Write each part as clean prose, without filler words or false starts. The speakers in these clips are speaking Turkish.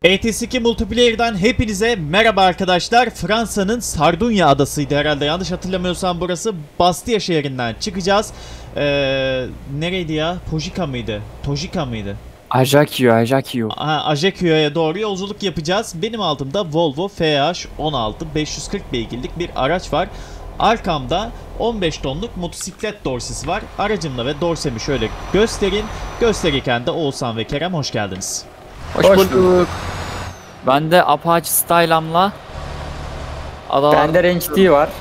ATS2 Multiplayer'dan hepinize merhaba arkadaşlar. Fransa'nın Sardunya adasıydı herhalde. Yanlış hatırlamıyorsam burası. Bastia şehrinden çıkacağız. Nereydi ya? Pojika mıydı? Tojika mıydı? Ajaccio. Ajaccio'ya doğru yolculuk yapacağız. Benim altımda Volvo FH16 540 beygirlik bir araç var. Arkamda 15 tonluk motosiklet dorsesi var. Aracımla ve dorsemi şöyle göstereyim. Gösterirken de Oğuzhan ve Kerem hoş geldiniz. Hoş bulduk. Ben de Apache Style'ımla Bende Range D var.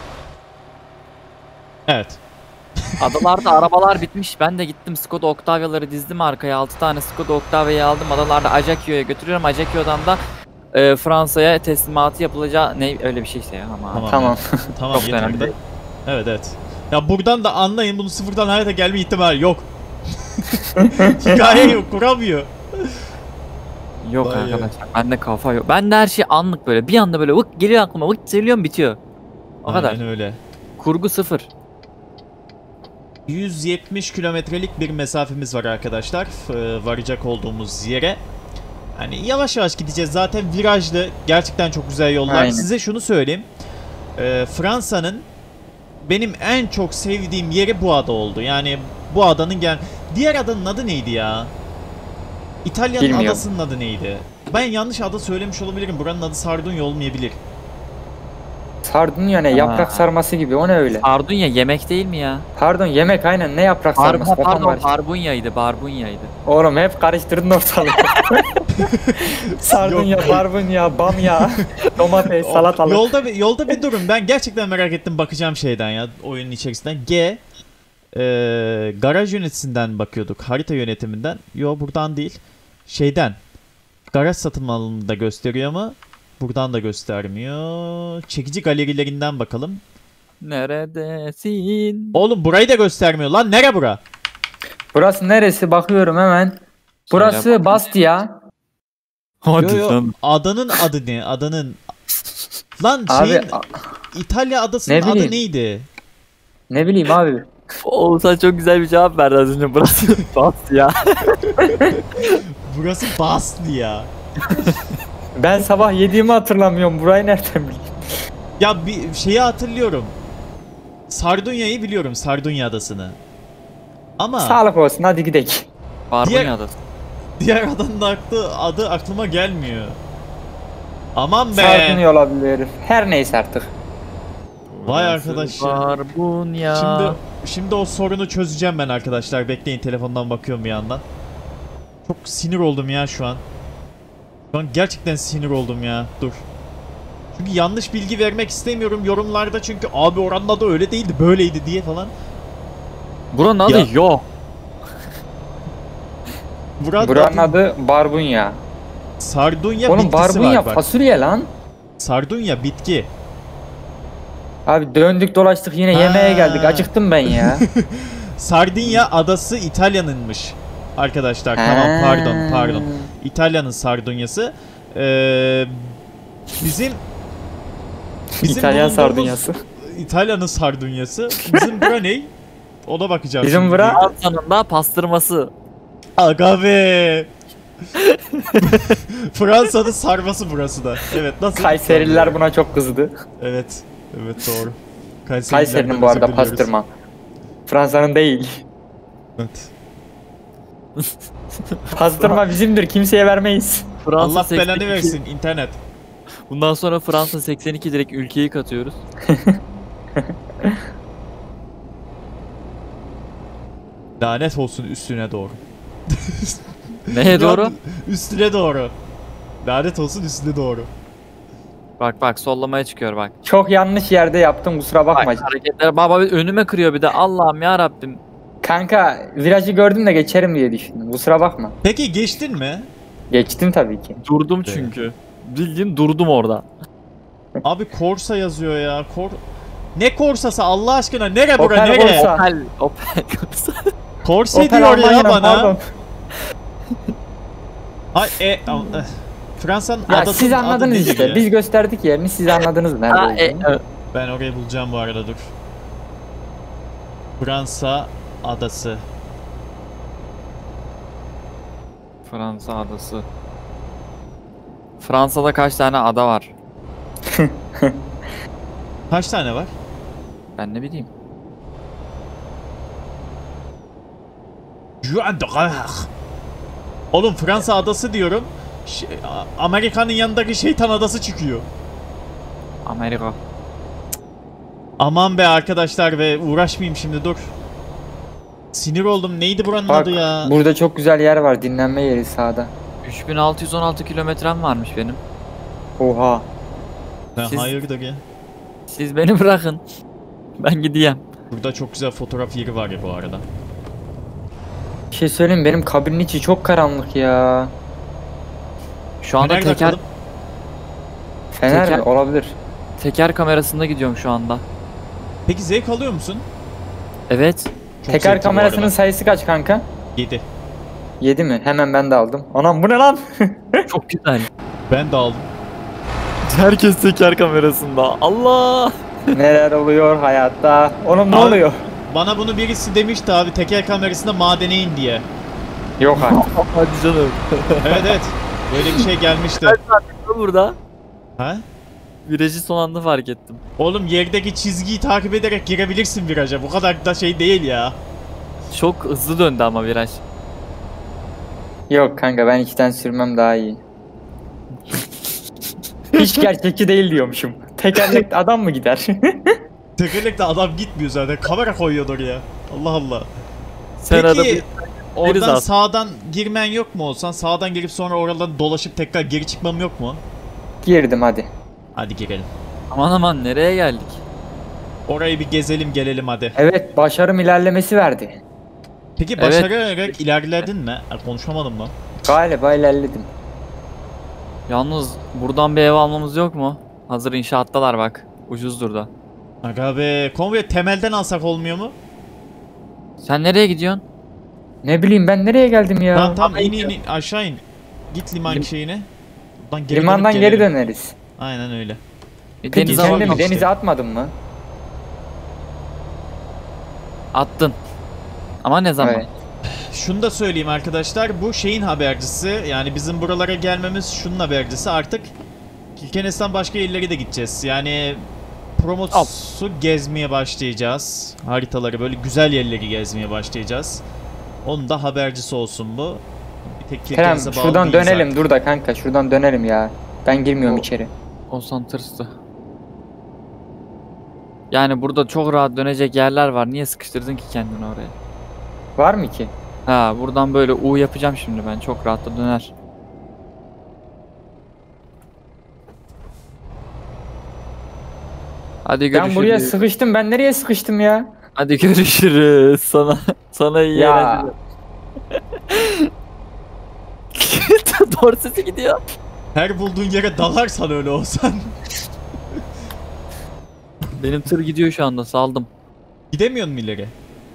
Evet. adalarda arabalar bitmiş. Ben de gittim Skoda Octavia'ları dizdim arkaya. 6 tane Skoda Octavia'yı aldım. Adalarda Ajaccio'ya götürüyorum. Ajaccio'dan da Fransa'ya teslimatı yapılacağı ne öyle bir şeyse ya ama. Tamam. Tamam Çok önemli yeterli. değil. Evet. Ya buradan da anlayın, bunu sıfırdan hayata gelme ihtimali yok. Hikaye yok, kuramıyor. Yok Vay arkadaşlar. Bende kafa yok. Bende her şey anlık böyle. Bir anda böyle vık geliyor aklıma. Vık söylüyorum bitiyor. O kadar. Aynen öyle. Kurgu sıfır. 170 kilometrelik bir mesafemiz var arkadaşlar. Varacak olduğumuz yere. Hani yavaş yavaş gideceğiz. Zaten virajlı. Gerçekten çok güzel yollar. Aynen. Size şunu söyleyeyim. Fransa'nın benim en çok sevdiğim yeri bu ada oldu. Yani bu adanın diğer adanın adı neydi ya? İtalya'nın Bilmiyorum. adasının adı neydi? Ben yanlış ada söylemiş olabilirim. Buranın adı Sardunya olmayabilir. Sardunya ne? Yaprak sarması gibi. O ne öyle? Sardunya yemek değil mi ya? Pardon, yemek aynen. Ne yaprak sarması? Kafam Pardon, karıştı. barbunyaydı. Oğlum hep karıştırdın ortalığı. Sardunya, barbunya, bamya, domates, salatalık. Yolda bir durun. Ben gerçekten merak ettim, bakacağım şeyden ya, oyunun içerisinden. Garaj yönetisinden bakıyorduk. Harita yönetiminden. Yo, buradan değil. Şeyden. Garaj satın alımında gösteriyor ama buradan da göstermiyor. Çekici galerilerinden bakalım. Neredesin? Oğlum burayı da göstermiyor lan. Nere bura? Burası neresi? Bakıyorum hemen. Burası Bastia. Hadi Yo, lan. adanın adı ne? Adanın... Lan Abi şeyin... İtalya adasının ne adı bileyim. neydi? ne bileyim abi. Oğuzhan çok güzel bir cevap verdi az önce. Burası bas ya. Burası Bastia. Ben sabah yediğimi hatırlamıyorum. Burayı nereden bileyim? Ya bir şeyi hatırlıyorum. Sardunya'yı biliyorum, Sardunya adasını. Ama Sağlık olsun, hadi gidelim. Barbunya adası. diğer adanın adı aklıma gelmiyor. Aman be. Sardunya olabilir. Her neyse artık. Vay arkadaş ya. Barbunya. Şimdi o sorunu çözeceğim ben arkadaşlar. Bekleyin, telefondan bakıyorum bir yandan. Çok sinir oldum ya şu an. Şu an gerçekten sinir oldum ya. Dur. Çünkü yanlış bilgi vermek istemiyorum yorumlarda, çünkü abi oranın adı öyle değildi, böyleydi diye falan. Buranın adı Ya. yok. Buranın adı barbunya. Sardunya Oğlum bitkisi barbunya var bak. fasulye lan. Sardunya bitki. Abi döndük dolaştık yine Ha. yemeğe geldik. Acıktım ben ya. Sardinya adası İtalya'nınmış. Arkadaşlar tamam, pardon. İtalya'nın Sardunya'sı. Bizim İtalyan bulunduğumuz- sardunyası. İtalya'nın Sardunya'sı. Bizim bura ne? Ona bakacağım. Bizim şimdi. bura- Fransa'nın pastırması. Aga be. Fransa'nın sarması burası da. Evet, nasıl? Kayserililer buna çok kızdı. Evet. Evet, doğru. Kayseri'nin bu arada pastırma. Fransa'nın değil. Evet. Pastırma bizimdir, kimseye vermeyiz. Fransa Allah 82. belanı versin internet. Bundan sonra Fransa 82 direkt ülkeyi katıyoruz. Lanet olsun üstüne doğru. Neye doğru? Ya, üstüne doğru. Lanet olsun üstüne doğru. Bak sollamaya çıkıyor bak. Çok yanlış yerde yaptım, kusura bakma. Bak hareketler baba önüme kırıyor bir de, Allah'ım ya Rabbim. Kanka virajı gördüm de geçerim diye düşündüm, kusura bakma. Peki geçtin mi? Geçtim tabii ki. Durdum çünkü. Bildiğin durdum orada. Abi Corsa yazıyor ya. Ne Corsa'sı Allah aşkına? Nere bura, Opel nere? Corsa. Opel. Corsa Opel diyor ya Almanya'nın, bana. pardon. Ay Fransa'nın Ya adasının siz adı anladınız nedir işte. ya? Biz gösterdik yerini, siz anladınız nerede olduğunu. Ben orayı bulacağım bu arada, dur. Fransa adası. Fransa adası. Fransa'da kaç tane ada var? Kaç tane var? Ben ne bileyim. Oğlum Fransa adası diyorum. Amerika'nın yanındaki şeytan adası çıkıyor. Amerika. Aman be arkadaşlar ve uğraşmayayım şimdi dur. Sinir oldum. Neydi buranın Bak adı ya? burada çok güzel yer var, dinlenme yeri sağda. 3616 kilometrem varmış benim. Oha. Ha, siz- hayırdır ya? Siz beni bırakın. Ben gideyim. Burada çok güzel fotoğraf yeri var ya bu arada. Bir şey söyleyeyim, benim kabinin içi çok karanlık ya. Şu anda Nerede teker bakalım? Fener Teker- mi? Olabilir. teker kamerasında gidiyorum şu anda. Peki zevk alıyor musun? Evet. Çok Teker zevkli bu kamerasının arada. sayısı kaç kanka? 7. 7 mi? Hemen ben de aldım. Anam bu ne lan? Çok güzel. Ben de aldım. Herkes teker kamerasında. Allah! Neler oluyor hayatta? Oğlum ne Abi- oluyor? Bana bunu birisi demişti abi teker kamerasında madene in diye. Yok artık. Hadi canım. Evet evet. Böyle bir şey gelmişti. Burada. Ha? Virajı son anda fark ettim. Oğlum yerdeki çizgiyi takip ederek girebilirsin viraja. Bu kadar da şey değil ya. Çok hızlı döndü ama viraj. Yok kanka, ben içten sürmem daha iyi. Hiç gerçekçi değil diyormuşum. Tekerlekli adam mı gider? Tekerlekle adam gitmiyor zaten. Kamera koyuyor oraya. Allah Allah. Sen Peki oradan aslında. sağdan girmen yok mu olsan? Sağdan girip sonra oradan dolaşıp tekrar geri çıkmam yok mu? Girdim hadi. Hadi girelim. Aman aman nereye geldik? Orayı bir gezelim gelelim hadi. Evet, başarım ilerlemesi verdi. Peki Evet. başararak ilerledin mi? Konuşamadım mı? Galiba ilerledim. Yalnız buradan bir ev almamız yok mu? Hazır inşaattalar bak. Ucuzdur da. Aga be konvoyu temelden alsak olmuyor mu? Sen nereye gidiyorsun? Ne bileyim ben nereye geldim ya? Tamam tamam in aşağı in. Git liman şeyine. Buradan geri Limandan dönüp geri gelelim. döneriz. Aynen öyle. Peki Denize kendimi bakalım işte. denize atmadın mı? attın. Ama ne zaman? Evet. Şunu da söyleyeyim arkadaşlar. Bu şeyin habercisi. Yani bizim buralara gelmemiz şunun habercisi. Artık Kilkenes'ten başka yerlere de gideceğiz. Yani Promos'u gezmeye başlayacağız. Haritaları böyle güzel yerleri gezmeye başlayacağız. Onun da habercisi olsun bu. Bir tek Kerem Kilkenes'e bağlı şuradan değiliz dönelim, artık. dur da kanka şuradan dönelim ya. Ben girmiyorum O- içeri. Olsan tırstı. Yani burada çok rahat dönecek yerler var. Niye sıkıştırdın ki kendini oraya? Var mı ki? Ha buradan böyle U yapacağım şimdi ben. Çok rahat da döner. Hadi görüşürüz. Ben buraya sıkıştım. Ben nereye sıkıştım ya? Hadi görüşürüz. Sana iyi Ya. eğlenceler. Doğru sesi gidiyor. Her bulduğun yere dalarsan öyle olsan. Benim tır gidiyor şu anda saldım. Gidemiyorsun mu ileri?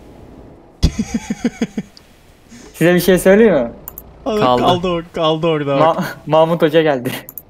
Size bir şey söyleyeyim mi? Kaldı orada. bak. Mahmut Hoca geldi.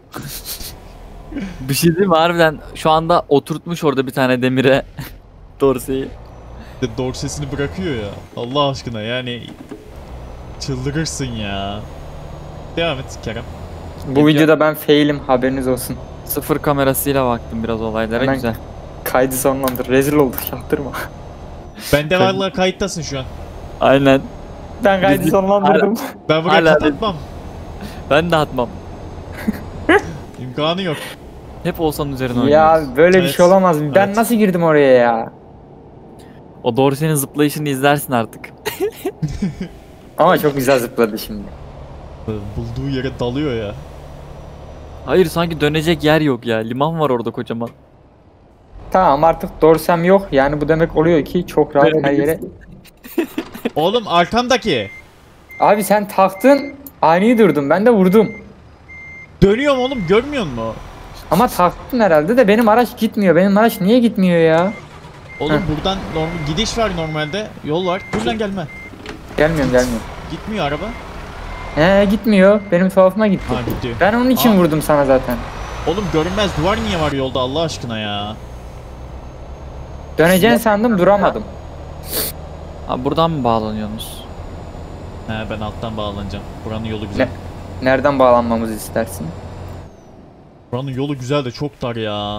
Bir şey değil mi harbiden şu anda oturtmuş orada bir tane demire dorseyi. Dorsesini bırakıyor ya. Allah aşkına yani çıldırırsın ya. Devam et Kerem. Bu videoda ben failim, haberiniz olsun. Sıfır kamerasıyla baktım biraz olaylara Hemen- güzel. Kaydı sonlandır. Rezil olduk, yaptırma. Ben de vallahi kayıttasın şu an. Aynen. Ben kaydı Bizim- sonlandırdım. Ben buraya Hala kapatmam. Ben de atmam. İmkanı yok. Hep olsan üzerine Ya oynuyoruz. böyle bir Evet. şey olamaz. Ben Evet. nasıl girdim oraya ya? O dorsenin zıplayışını izlersin artık. Ama çok güzel zıpladı şimdi. Bulduğu yere dalıyor ya. Hayır sanki dönecek yer yok ya. Liman var orada kocaman. Tamam, artık dorsem yok. Yani bu demek oluyor ki çok rahat her yere. Oğlum arkamdaki. Abi sen taktın, ani durdum. Ben de vurdum. Dönüyorum oğlum görmüyor musun? Ama taktın herhalde de benim araç gitmiyor. Benim araç niye gitmiyor ya? Oğlum buradan gidiş var normalde. Yol var. Buradan gelme. Gelmiyorum. Gitmiyor araba. He, gitmiyor. Benim tuhafıma gitti. Ha gidiyor. Ben onun için Aa. vurdum sana zaten. Oğlum görünmez duvar niye var yolda Allah aşkına ya. Döneceğini sandım, duramadım. Ha buradan mı bağlanıyorsunuz? He ben alttan bağlanacağım. Buranın yolu güzel. Nereden bağlanmamızı istersin? Buranın yolu güzel de çok dar ya.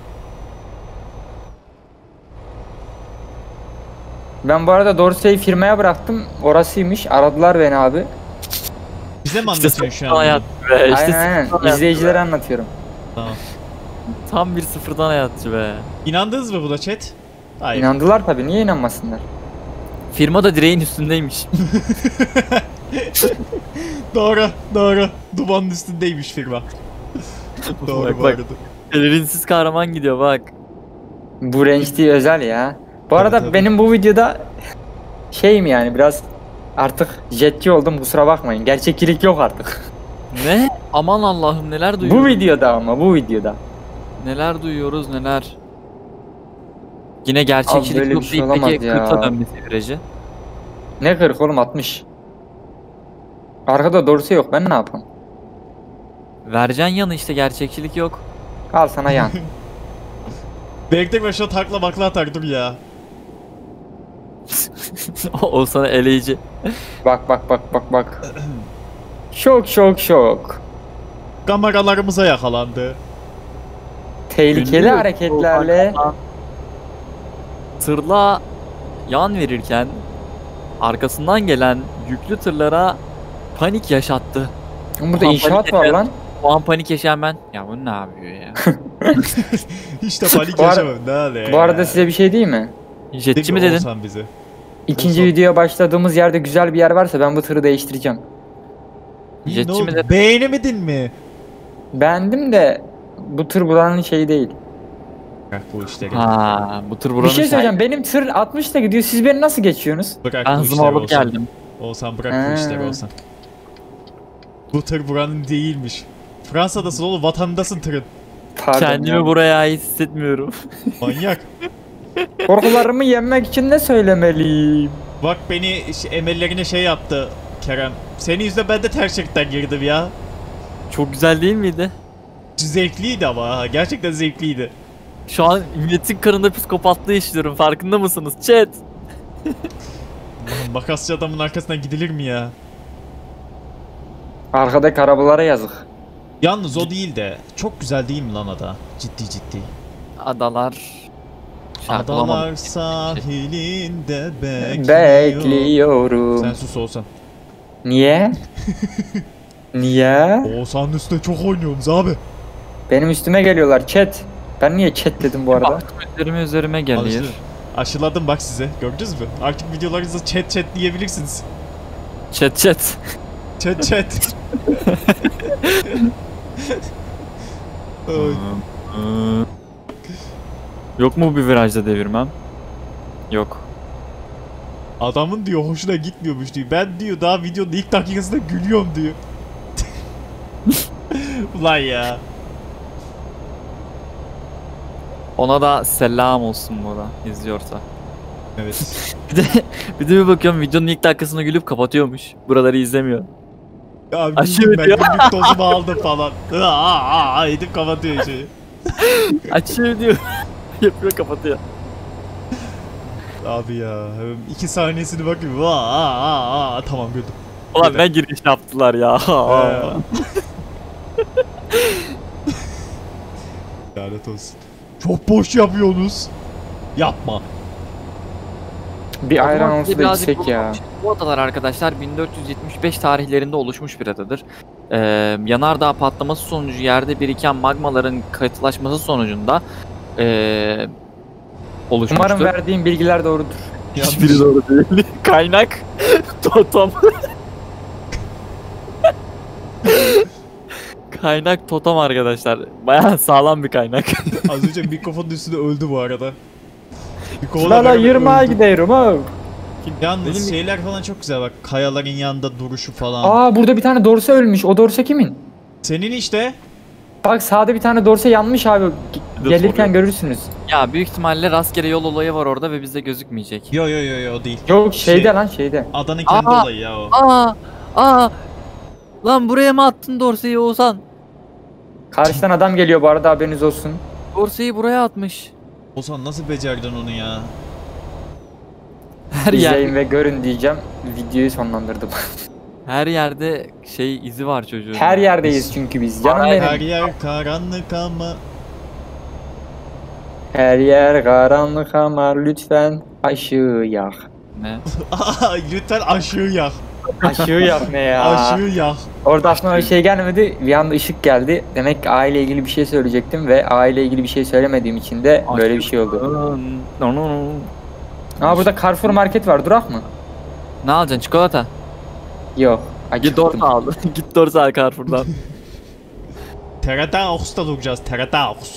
Ben bu arada Dorsey'i firmaya bıraktım. Orasıymış. Aradılar beni abi. Bize mi İşte anlatıyorsun şu sıfırdan an? hayat bunu? be. İşte Aynen sıfırdan aynen. hayat İzleyicilere be. anlatıyorum. Tamam. Tam bir sıfırdan hayatçı be. İnandınız mı buna chat? Hayır. İnandılar tabii. Niye inanmasınlar? Firma da direğin üstündeymiş. Doğru, doğru. Dumanın üstündeymiş firma. Doğru Bak, bu bak. arada. Pelerinsiz kahraman gidiyor bak. Bu range değil, özel ya. Bu arada tabii. benim bu videoda şeyim yani biraz artık jetçi oldum, kusura bakmayın. Gerçekçilik yok artık. Ne? Aman Allah'ım neler duyuyoruz. Bu videoda ama bu videoda. Neler duyuyoruz neler. Yine Abi gerçekçilik böyle yok bir şey deyip olamaz peki ya. 40'a dönmesi virajı. Ne 40 oğlum, 60. Arkada doğrusu yok, ben ne yapayım? Vereceksin yanı işte gerçekçilik yok. Al sana yan. Bekle ben şu takla bakla atar dur ya. O sana eleyici. Bak bak bak bak bak. Şok şok şok. Kameralarımıza yakalandı. Tehlikeli Ünlü hareketlerle Volkan tırla yan verirken arkasından gelen yüklü tırlara panik yaşattı. burada Aha, inşaat panik var eden- lan. O an panik yaşayan ben. Ya bu ne yapıyor ya? İşte panik Bu ara- yaşamam ne hale Bu arada size bir şey diyeyim mi? Jetçi mi dedin? Olsan bize. İkinci Olsun. videoya başladığımız yerde güzel bir yer varsa ben bu tırı değiştireceğim. İyi, Jetçi ne oldu? mi dedin? Beğenemedin mi? Beğendim de bu tır buranın şeyi değil. Bırak bu işleri. Ha, bu tır buranın Bir şey söyleyeceğim, benim tır 60'la gidiyor, siz beni nasıl geçiyorsunuz? Bırak Ben bu hızımı işleri alıp olsan. geldim. Olsan bırak Ha. bu işleri olsan. Bu tır buranın değilmiş. Fransa'dasın oğlum, vatandasın tırın. Pardon Kendimi ya. buraya ait hissetmiyorum. Manyak. Korkularımı yenmek için ne söylemeliyim? Bak beni emellerine şey yaptı Kerem. Senin yüzünden ben de ters şeritten girdim ya. Çok güzel değil miydi? Zevkliydi ama ha, gerçekten zevkliydi. Şu an milletin karında psikopatlığı işliyorum. Farkında mısınız? Chat. Ulan makasçı adamın arkasından gidilir mi ya? Arkadaki arabalara yazık. Yalnız o değil de çok güzel değil mi lan ada? Ciddi ciddi. Adalar. Şarkı bulamadım. Adalar sahilinde bekliyor. Bekliyorum. Sen sus Oğuzhan. Niye? Niye? Oğuzhan'ın üstüne çok oynuyorsunuz abi. Benim üstüme geliyorlar chat. Ben niye chat dedim bu arada? Baktım üzerime Al geliyor. işte. Aşıladım bak size. Gördünüz mü? Artık videolarınızda chat diyebilirsiniz. Chat. Chat. Ay. Yok mu bir virajda devirmem? Yok. Adamın diyor hoşuna gitmiyormuş diyor. Ben diyor daha videonun ilk dakikasında gülüyorum diyor. Ulan ya. Ona da selam olsun bu da izliyorsa. Evet. Bir bakıyorum videonun ilk dakikasında gülüp kapatıyormuş. Buraları izlemiyor. Ya Aşırı bildim ben diyor. günlük tozumu aldım falan. Edip kapatıyor şeyi. Açıyor diyor. Yapıyor kapatıyor. Abi ya. 2 saniyesini bakayım. Tamam güldüm. Ulan Yeter. ne giriş yaptılar ya. Lanet olsun. Çok boş yapıyorsunuz. Yapma. Bir ayran Ama olsa da birazcık içsek ya. Bu adalar arkadaşlar 1475 tarihlerinde oluşmuş bir adadır. Yanardağ patlaması sonucu yerde biriken magmaların katılaşması sonucunda oluşmuştur. Umarım verdiğim bilgiler doğrudur. Hiçbiri doğru değil. Kaynak totem. Kaynak totem arkadaşlar. Bayağı sağlam bir kaynak. Az önce mikrofonun üstünde öldü bu arada. Mikrofonla Lala beraber yırmağa öldü. gidiyorum ha. Yalnız Benim- şeyler falan çok güzel bak. Kayaların yanında duruşu falan. Aa, burada bir tane dorse ölmüş. O dorse kimin? Senin işte. Bak sağda bir tane dorse yanmış abi. de Gelirken soruyorum. görürsünüz. Ya büyük ihtimalle rastgele yol olayı var orada ve bizde gözükmeyecek. Yo o değil. Yok şeyde Şey- lan şeyde. Adanın kendi Aa! olayı ya o. Aa! Lan buraya mı attın Dorsey'i Oğuzhan? Karşıdan adam geliyor bu arada, haberiniz olsun. Dorsey'i buraya atmış. Oğuzhan nasıl becerdin onu ya? Her yer. İzleyin ve görün diyeceğim. Videoyu sonlandırdım. Her yerde şey izi var çocuğun. Her yerdeyiz çünkü biz. Canım Aynen. benim. Her yer karanlık ama. Her yer karanlık ama lütfen ışığı yak. Ne? Aa, lütfen aşığı yak. Işığı yak ne ya? Aşığı yak. Orada aklıma bir şey gelmedi. Bir anda ışık geldi. Demek ki aile ilgili bir şey söyleyecektim ve aile ilgili bir şey söylemediğim için de böyle bir şey oldu. Aa burada Carrefour market var. Durak mı? Ne alacaksın? Çikolata. Yok. Git Dorsa al. Git Dorsa al Carrefour'dan. Teradaus'ta duracağız. Teradaus.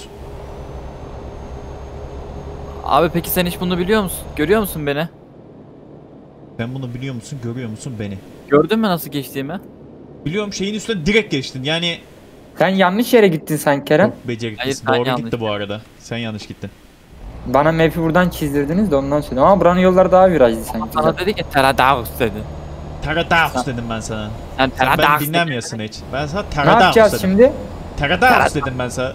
Abi peki sen hiç bunu biliyor musun? Görüyor musun beni? Sen bunu biliyor musun? Görüyor musun beni? Gördün mü nasıl geçtiğimi? Biliyorum, şeyin üstüne direkt geçtin. Yani Sen yanlış yere gittin sen Kerem. çok beceriklisin. Hayır, ben Doğru yanlış gitti bu arada. Sen yanlış gittin. Bana map'i buradan çizdirdiniz de ondan sonra. Ama buranın yolları daha virajlı sanki. Sana dedi ki Teradaus dedi. Teradaus dedim ben sana. Sen Sen ben Teradaus dinlemiyorsun hiç. Ben sana Ne Teradaus yapacağız dedim. şimdi? Teradaus dedim ben sana.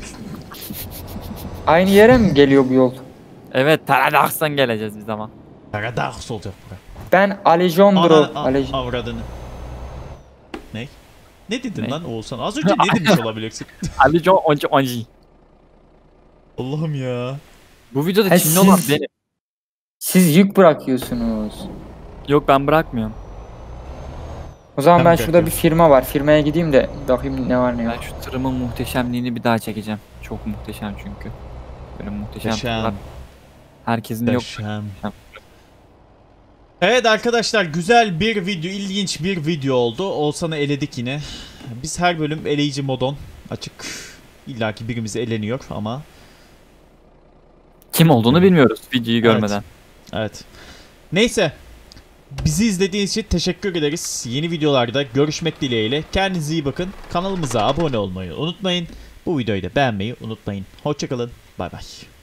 Aynı yere mi geliyor bu yol? Evet Teradaus'tan geleceğiz biz ama. Teradaus olacak bura. Ben Alejandro. Avradını. Ne? Ne dedin Ne? lan Oğuzhan? Az önce ne demiş olabilirsin? Alico onci. Allah'ım ya. Bu videoda Ha, Çinli olan siz- benim. Siz yük bırakıyorsunuz. Yok ben bırakmıyorum. O zaman Ben ben şurada bırakıyorum. bir firma var. Firmaya gideyim de bakayım ne var ne yok. Ben şu tırımın muhteşemliğini bir daha çekeceğim. Çok muhteşem çünkü. Böyle muhteşem tırlar. Muhteşem. Herkesin yok. Muhteşem. Evet arkadaşlar, güzel bir video, ilginç bir video oldu. Oğuzhan'ı eledik yine. Biz her bölüm eleyici modon açık. İlla ki birimiz eleniyor ama. Kim olduğunu bilmiyoruz videoyu görmeden. Evet. Neyse. Bizi izlediğiniz için teşekkür ederiz. Yeni videolarda görüşmek dileğiyle. Kendinize iyi bakın. Kanalımıza abone olmayı unutmayın. Bu videoyu da beğenmeyi unutmayın. Hoşçakalın. Bay bay.